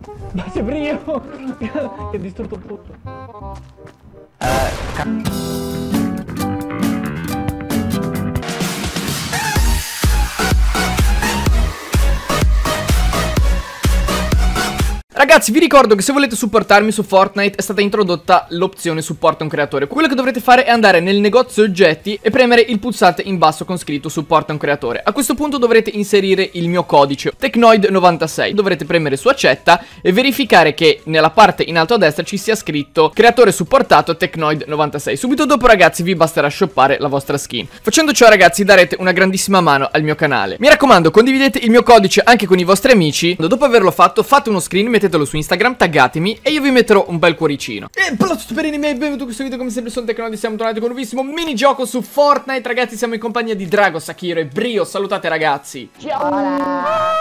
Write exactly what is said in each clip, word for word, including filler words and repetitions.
Ma c'è Brio! Che ha distrutto tutto. Eh, Ragazzi, vi ricordo che se volete supportarmi su Fortnite è stata introdotta l'opzione supporta un creatore. Quello che dovrete fare è andare nel negozio oggetti e premere il pulsante in basso con scritto supporta un creatore. A questo punto dovrete inserire il mio codice Technoid novantasei. Dovrete premere su accetta e verificare che nella parte in alto a destra ci sia scritto creatore supportato Technoid novantasei. Subito dopo, ragazzi, vi basterà shoppare la vostra skin. Facendo ciò, ragazzi, darete una grandissima mano al mio canale. Mi raccomando, condividete il mio codice anche con i vostri amici. Dopo averlo fatto, fate uno screen, mettete su Instagram, taggatemi e io vi metterò un bel cuoricino. E per i miei, benvenuti in questo video, come sempre sono Technoid, siamo tornati con un nuovissimo minigioco su Fortnite. Ragazzi, siamo in compagnia di Drago, Sakiro e Brio. Salutate, ragazzi. ciao.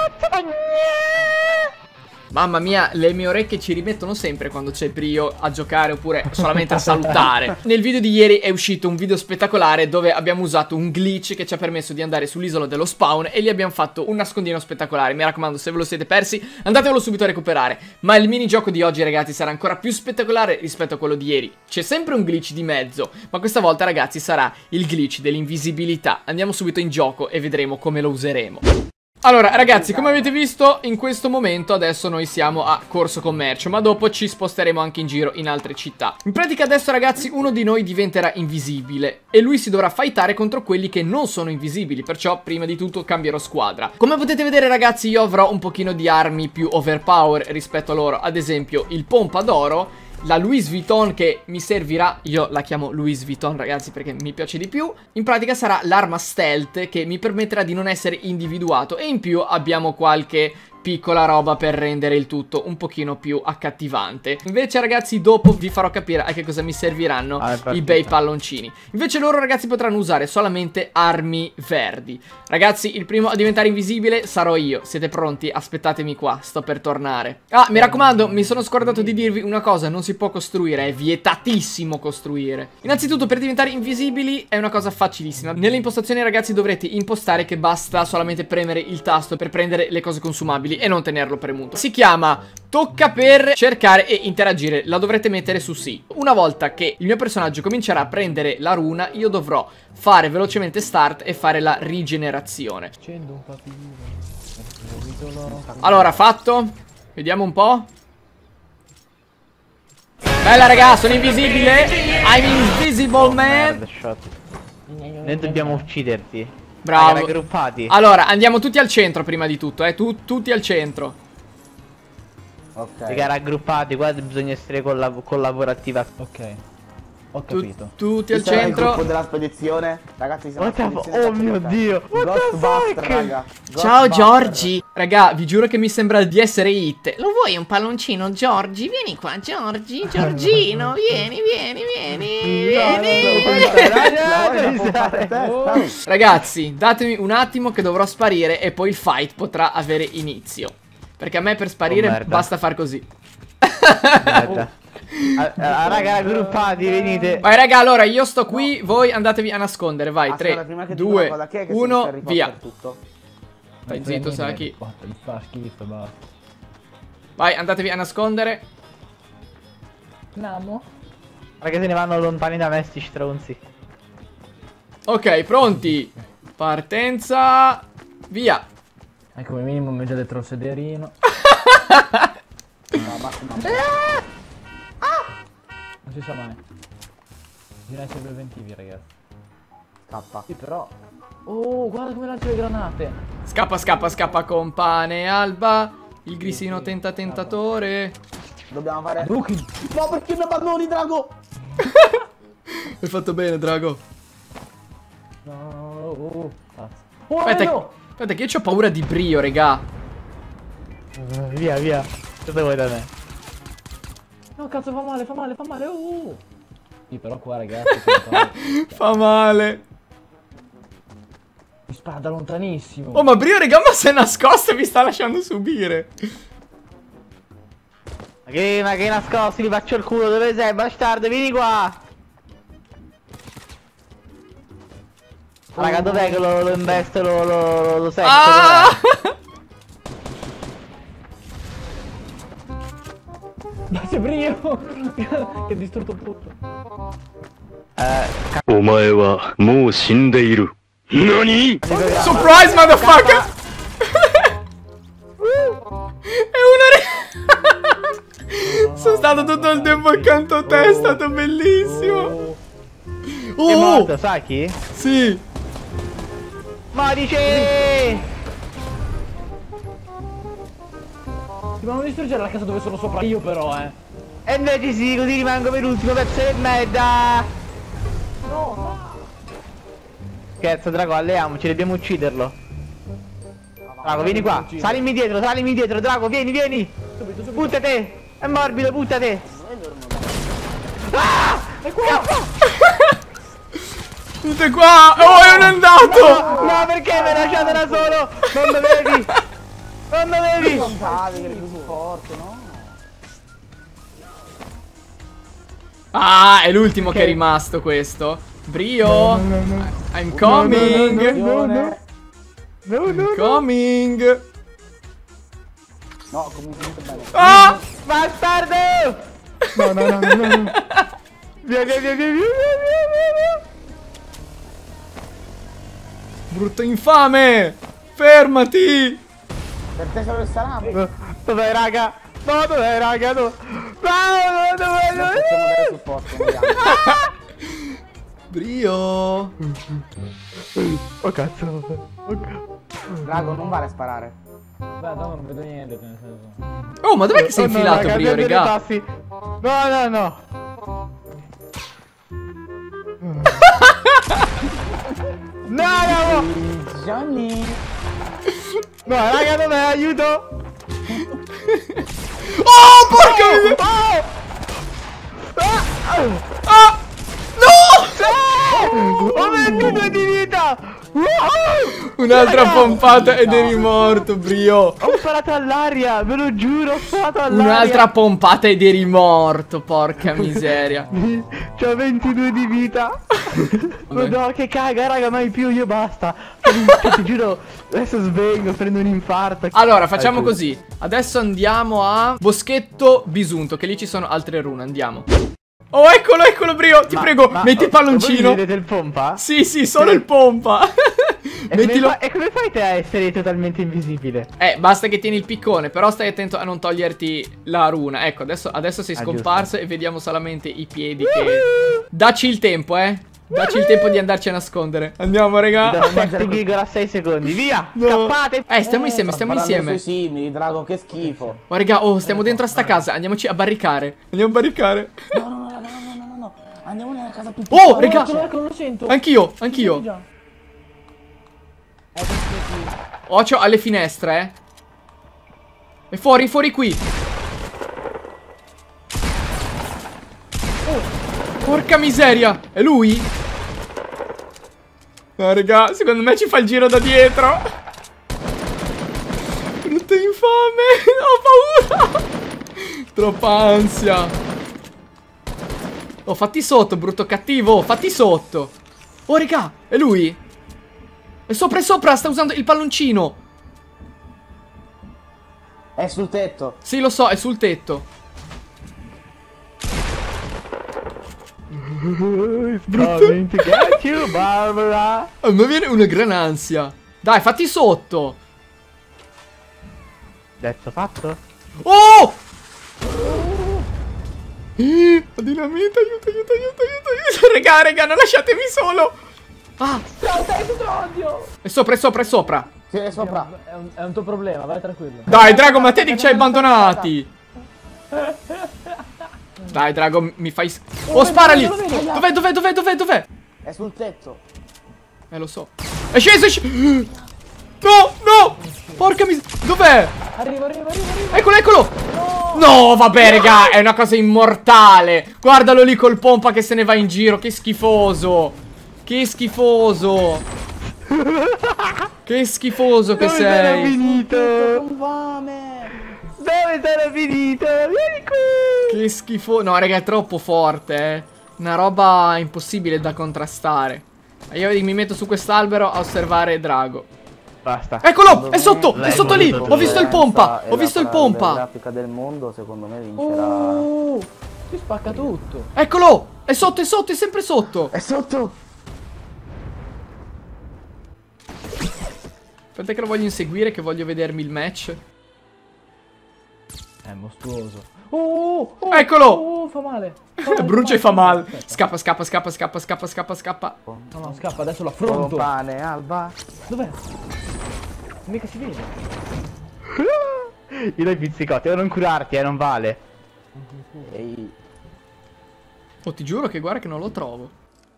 Mamma mia, le mie orecchie ci rimettono sempre quando c'è Brio a giocare oppure solamente a salutare. Nel video di ieri è uscito un video spettacolare dove abbiamo usato un glitch che ci ha permesso di andare sull'isola dello spawn e lì abbiamo fatto un nascondino spettacolare. Mi raccomando, se ve lo siete persi, andatevelo subito a recuperare. Ma il minigioco di oggi, ragazzi, sarà ancora più spettacolare rispetto a quello di ieri. C'è sempre un glitch di mezzo, ma questa volta, ragazzi, sarà il glitch dell'invisibilità. Andiamo subito in gioco e vedremo come lo useremo. Allora, ragazzi, come avete visto, in questo momento adesso noi siamo a Corso Commercio, ma dopo ci sposteremo anche in giro in altre città. In pratica adesso, ragazzi, uno di noi diventerà invisibile e lui si dovrà fightare contro quelli che non sono invisibili, perciò prima di tutto cambierò squadra. Come potete vedere, ragazzi, io avrò un pochino di armi più overpower rispetto a loro, ad esempio il pompa d'oro, la Louis Vuitton che mi servirà, io la chiamo Louis Vuitton, ragazzi, perché mi piace di più. In pratica sarà l'arma stealth che mi permetterà di non essere individuato e in più abbiamo qualche piccola roba per rendere il tutto un pochino più accattivante. Invece, ragazzi, dopo vi farò capire a che cosa mi serviranno ah, i bei palloncini. Invece loro, ragazzi, potranno usare solamente armi verdi. Ragazzi, il primo a diventare invisibile sarò io. Siete pronti? Aspettatemi qua, sto per tornare. Ah, mi raccomando, mi sono scordato di dirvi una cosa: non si può costruire, è vietatissimo costruire. Innanzitutto, per diventare invisibili è una cosa facilissima. Nelle impostazioni, ragazzi, dovrete impostare che basta solamente premere il tasto per prendere le cose consumabili e non tenerlo premuto. Si chiama tocca per cercare e interagire. La dovrete mettere su sì. Una volta che il mio personaggio comincerà a prendere la runa, io dovrò fare velocemente start e fare la rigenerazione. Allora, fatto. Vediamo un po'. Bella, raga, sono invisibile. I'm invisible, man. Noi dobbiamo ucciderti. Bravo. Raggruppati. Allora, andiamo tutti al centro prima di tutto, eh. Tu, tutti al centro. Ok. Raga, raggruppati, qua bisogna essere collab collaborativa. Ok. Ho capito. Tu, tutti al Questo è il centro. gruppo della spedizione. Ragazzi, siamo What the oh mio dio. Ghostbuster, raga. Ciao Giorgi. Raga, vi giuro che mi sembra di essere Hit. Lo vuoi un palloncino, Giorgi? Vieni qua, Giorgi. Giorgino, vieni, vieni, vieni. Vieni. Ragazzi, datemi un attimo che dovrò sparire e poi il fight potrà avere inizio. Perché a me per sparire oh, basta far così. Ah, ah, raga, raggruppati, venite. Vai, raga, allora io sto qui, voi andatevi a nascondere. Vai, tre, due, uno, via. Stai zitto, Saki. Vai, andatevi a nascondere. Namo. Raga, se ne vanno lontani da me sti stronzi. Ok, pronti. Partenza. Via. E come minimo mi già dentro il sederino. No, basta, no. Non si sa mai. Bisogna essere preventivi, ragazzi. Scappa. Sì, però. Oh, guarda come lancia le granate. Scappa, scappa, scappa con pane alba. Il grisino tenta tentatore. Dobbiamo fare. Luki. No, perché mi abbandoni, Drago? Hai fatto bene, Drago. No, oh, oh. Oh, aspetta, no. aspetta, che io ho paura di Brio, regà. Uh, via, via. Cosa vuoi da me? No, cazzo, fa male, fa male, fa male. Oh. Sì, però qua, ragazzi. Fa male. Mi spara da lontanissimo. Oh, ma Brio, regà, ma si è nascosto e mi sta lasciando subire. Ma che, ma che nascosti, mi faccio il culo, dove sei, bastardo, vieni qua. Oh. Raga, dov'è che lo, lo investo, lo, lo, lo secco, ah! Ma c'è Brio! Che ha distrutto tutto. Eh, Surprise, motherfucker! È una re... Sono stato tutto il tempo accanto a te, è stato bellissimo. è Oh! morto, sai chi? Sì! Modice! Dobbiamo distruggere la casa dove sono sopra io però, eh. E invece sì, così rimango per l'ultimo pezzo di merda! No! Scherzo, Drago, alleiamoci, dobbiamo ucciderlo. Drago, vieni qua, salimi dietro, salimi dietro, Drago, vieni, vieni! Subito, subito. Buttate! È morbido, buttate! Ah! È qua! Tutte qua! Oh, è un andato! No, perché mi hai lasciato da solo? Non dovevi! Non dovevi! Non cade, che è più forte, no? Ah, è l'ultimo che è rimasto questo. Brio! I'm coming! No, no, no! Coming! No, comunque bene. Ah! Bastardo! No, no, no, no, no! Via, via, via, via, via, via, via! Brutto infame! Fermati! Per te solo il salame. Dov'è, raga? No, dov'è, raga? No! No, dov'è, Non dov'è? possiamo dare supporto, vediamo. Brio! Oh cazzo! Oh cazzo! Drago, non vale a sparare. Beh, no, non vedo niente, nel senso. Oh, ma dov'è che sei Oh, no, infilato, raga, Brio, abbiamo dei regà? tassi. No, no, no! No, no! Johnny. No, raga, dov'è? Aiuto! Oh, porca miseria! Oh! Ah! No! Ho ventidue di vita! Wow! Un'altra Raga! pompata ed eri morto, Brio. Ho sparato all'aria, ve lo giuro, ho sparato all'aria. Un'altra pompata ed eri morto, porca miseria. C'ho ventidue di vita. Madonna, che caga, raga, mai più, io basta. Cioè, ti giuro, adesso svengo, prendo un infarto. Allora, facciamo così. Adesso andiamo a Boschetto Bisunto, che lì ci sono altre rune, andiamo. Oh, eccolo, eccolo, Brio, ti Ma- prego, ma- metti il Voi palloncino. vedete il pompa? Sì, sì, solo il pompa. E come, Mettilo. fa- e come fai te a essere totalmente invisibile? Eh, basta che tieni il piccone, però stai attento a non toglierti la runa. Ecco, adesso, adesso sei Ah, scomparso e vediamo solamente i piedi che... Dacci il tempo, eh. Dacci il tempo di andarci a nascondere. Andiamo, raga. Da sette gig a sei secondi, via! No. Scappate! Eh, stiamo insieme, stiamo Sta parlando insieme. sui simili, Drago, che schifo. Oh, raga, oh, stiamo dentro a sta casa. Andiamoci a barricare. Andiamo a barricare. No, no, no, no, no, no, no, no. Andiamo nella casa più piccola. Oh, raga. Eccolo, eccolo, lo sento. Anch'io, anch'io. Già. Occhio alle finestre, eh. E fuori, fuori qui. Oh, porca miseria. È lui? No, raga, secondo me ci fa il giro da dietro. Brutto infame. Ho paura. Troppa ansia. Oh, fatti sotto, brutto cattivo. Fatti sotto. Oh, raga, è lui? È sopra e sopra, sta usando il palloncino. È sul tetto. Sì, lo so, è sul tetto. Coming to get you, Barbara! A me viene una gran ansia. Dai, fatti sotto. Detto fatto? Oh! Eh, la dinamita, aiuto, aiuto, aiuto, aiuto, aiuto. Raga, raga, non lasciatemi solo. Ah, Ciao, te, ti odio. è sopra, è sopra, è sopra. Sì, è sopra. È un, è un tuo problema, vai tranquillo. Dai, Drago, ma te di ci hai abbandonati. Dai, Drago, mi fai... Oh, sparali. lo vedo, lo vedo. Dov'è, dov'è, dov'è, dov'è, dov'è? È sul tetto. Eh, lo so. È sceso, è sceso. No, no. Porca miseria. Dov'è? Arrivo, arrivo, arrivo, arrivo. Eccolo, eccolo. No, vabbè, raga, è una cosa immortale. Guardalo lì col pompa che se ne va in giro. Che schifoso. Che schifoso. Che schifoso che Dove sono sei. finito? Con fame. Dove sono finito? Vieni qui! Che schifo. No, raga, è troppo forte, eh. Una roba impossibile da contrastare. Io mi metto su quest'albero a osservare Drago. Basta. Eccolo, è sotto, è l'hai sotto lì. voluto Ho visto il pompa, È ho la visto il frase pompa. grafica del mondo, secondo me vincerà. Oh, si spacca tutto. Eccolo, è sotto, è sotto, è sempre sotto. È sotto! Aspetta che lo voglio inseguire, che voglio vedermi il match. È mostruoso. Oh, oh, Eccolo! Oh, fa male. Fa male, Brucia e fa fa male. Aspetta. Scappa, scappa, scappa, scappa, scappa, scappa, scappa. No, no, scappa, adesso Solo l'affronto. pane, Alba. Dov'è? Mica si vede. Io l'ho pizzicato, non curarti, eh, non vale. Ehi. Oh, ti giuro che guarda che non lo trovo.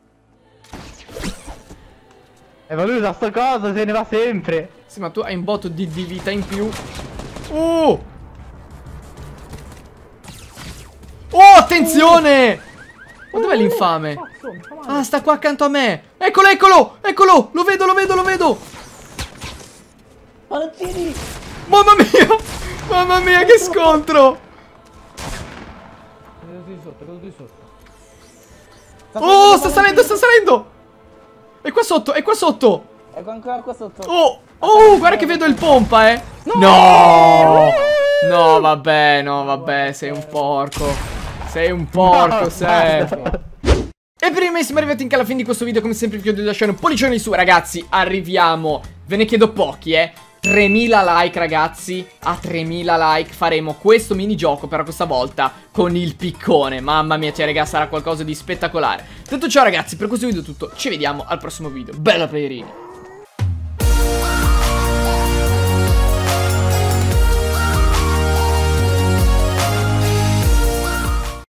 E ma lui usa sto coso, se ne va sempre. Sì, ma tu hai un botto di, di vita in più. Oh! Oh, attenzione! Ma dov'è l'infame? Cazzo, mi fa male. Ah, sta qua accanto a me. Eccolo, eccolo, eccolo. Lo vedo, lo vedo, lo vedo. Ma non tiri! Mamma mia! Mamma mia, che scontro! È caduto di sotto, è caduto di sotto. Oh, sta salendo, sta salendo! È qua sotto, è qua sotto! Ecco ancora qua sotto. Oh, oh, guarda che vedo il pompa, eh! No! No, vabbè, no, vabbè, sei un porco. Sei un porco, sei. E prima siamo arrivati anche alla fine di questo video. Come sempre vi chiedo di lasciare un pollicione in su, ragazzi. Arriviamo, ve ne chiedo pochi, eh tremila like, ragazzi. A tremila like faremo questo minigioco, però questa volta con il piccone. Mamma mia, cioè, raga, sarà qualcosa di spettacolare. Detto ciò, ragazzi, per questo video è tutto. Ci vediamo al prossimo video. Bella playerini.